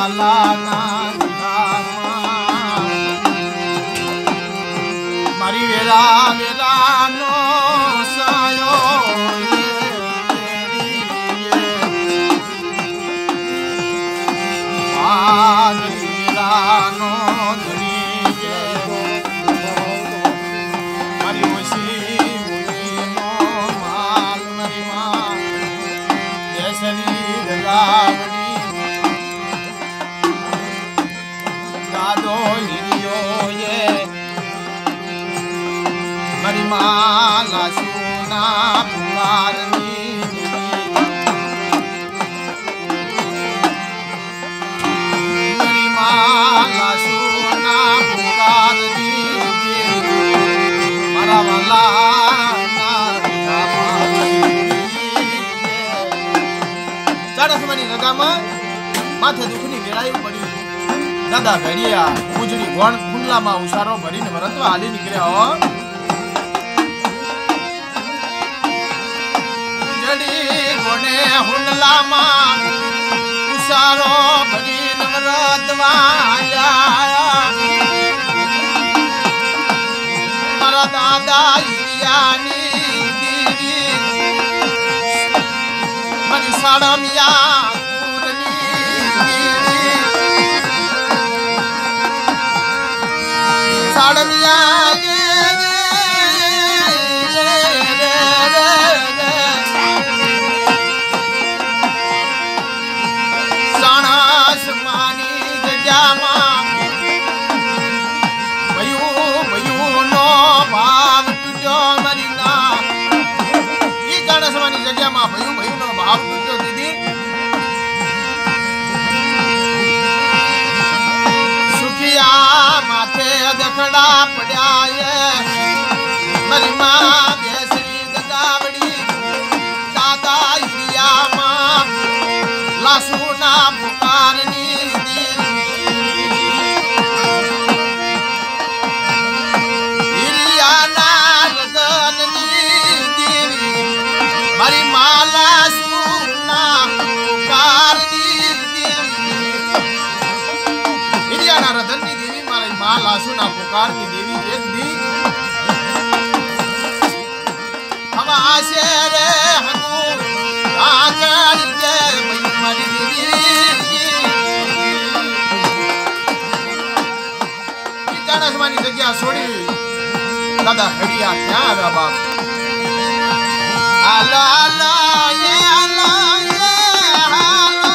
લાલાના મારી વેરા વેરાનો સાયો વેરાનો ધણી મારી ઓછી માલ મારી માં દેશની દગાવડી દાદો હિરિયો ये મારી માલા સુના પુકારની મારી માલા સુના પુકારની મારા વાલા माथे दुखनी गेड़ाई पड़ी दादा घड़िया गुजरी गोण कुंडला में उसारो भरीने वरतवा हाली निकळ्या हो जड़ी गोणे हुंडला में उसारो भरीने वरतवा आया मारा दादा हिरियानी दीदी मरी साड़मिया साड़मिया साणस मानी जग्या भयू भयू नो भाव टूट्यो मरी ना ये साणस मानी जग्या भयू भयू नो भाव टूट्यो दीदी सुखिया माथे दखड़ा पड़ा मरी माँ बेसरी दगावड़ी दादा हिरिया माँ लासूना पुकारनी हिरिया ना रदननी देवी मरी माँ लासूना पुकारनी हिरिया ना रदननी देवी मारी माँ लासूना पुकारनी देवी एक दी हम आशे रे हनु आकर के मरी देवी इतना समानी जगह छोड़ी दादा घड़िया क्या आवा बाप आला आला ये आला ये आला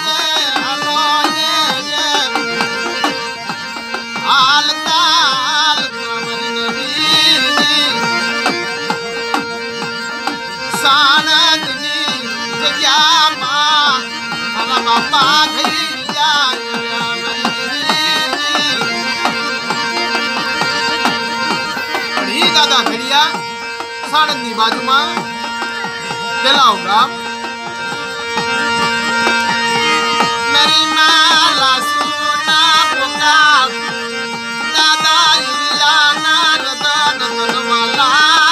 ये आलता सानदनी जग्या मां हरा बापा घिरिया बड़ी दादा घड़िया सानदनी बाजू में चला होगा मेरी माला सुना पुकार दादा हिरिया ना रदन वाला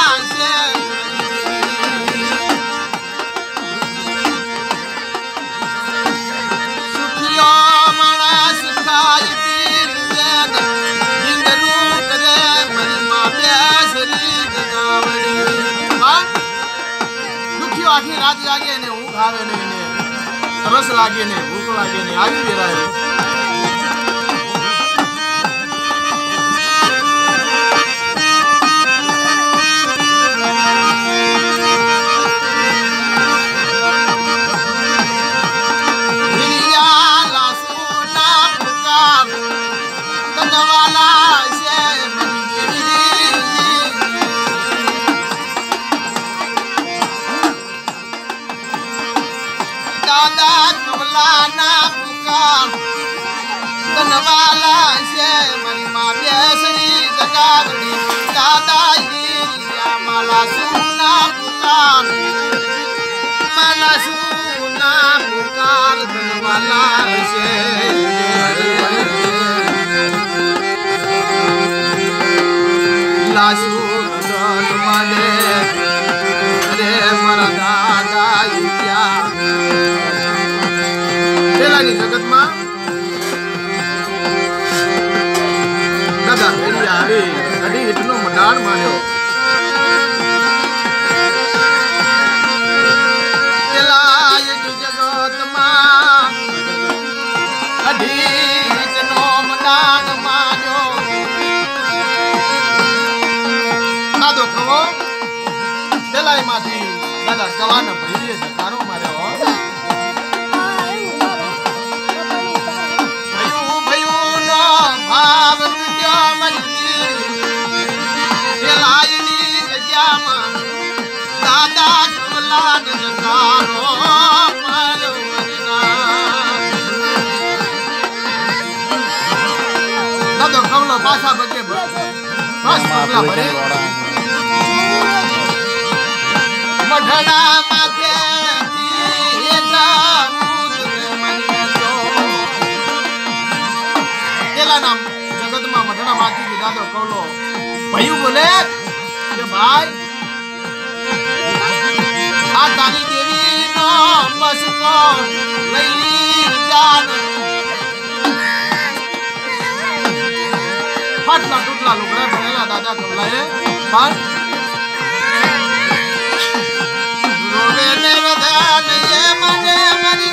आखी रात जागे ने ऊँघ आवे ने तरस लागे ने भूख लागे ने आवी बेरायो हिरिया लासूना पुकार कनवाला से दादा कमला ना पुकार कनवाला से मरी माँ बेसरी जगावड़ी दादा हिरिया माला सुना पुकार कनवाला से लासू मने रे मरा दादा हिरिया પેલાની જગતમાં લાડ માર્યો લાય જગતમાં અઢીનો મદાન માર્યો દાદો કહો પેલાઈમાંથી દાદા કવાને ભઈએ જકારો માર્યો ભયું નો ભાવ તૂટ્યો મનથી પેલાઈની જગ્યામાં દાદા કવલાને જકારો માર્યો દાદો કવલો પાછા બગે બસ પગલા ભરે મઢડા માથે પેલા જગતમાં મઢડા માંથી દાદો કવલો ભયું બોલે કે ભાઈ આ તારી દેવી નો મસ્કો લઈ જાન ફાટલા ટૂટલા લુગડા ભરેલા દાદા કવલાએ પણ રોવે ને રધાન એ મને મારી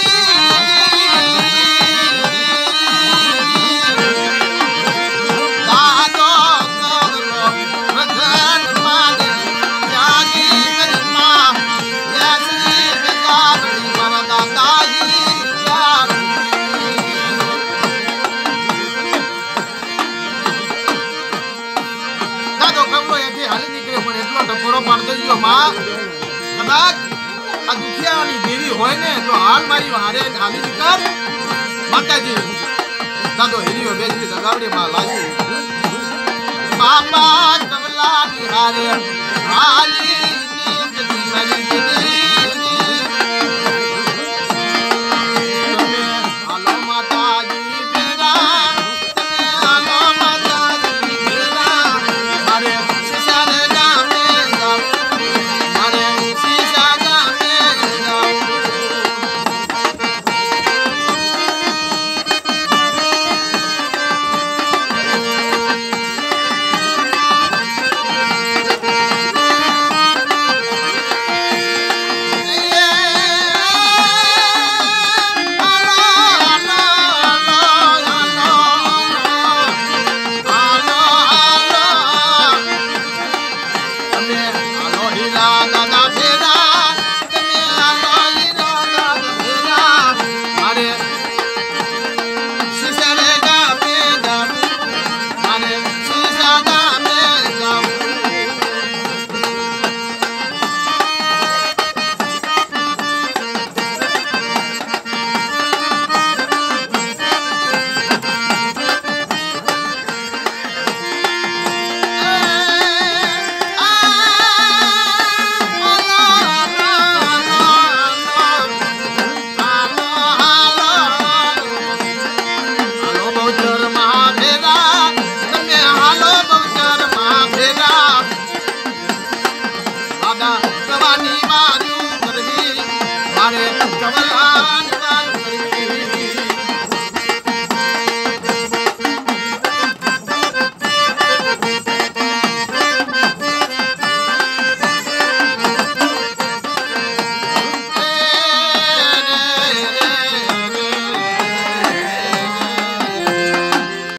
કદાચ આ દુખિયાની દેવી હોય ને તો હાલ મારી હારે હાલી નીકળ માતાજી દાદો હેરીઓ બેસી દગાવડી માં લાગી બાપા કવલાની હારે હાલી નીકળી મારી દેવી તમે હાલો માતાજી બેરા તમે હાલો માતાજી બેરા મારે સિસાને ગામે કવલા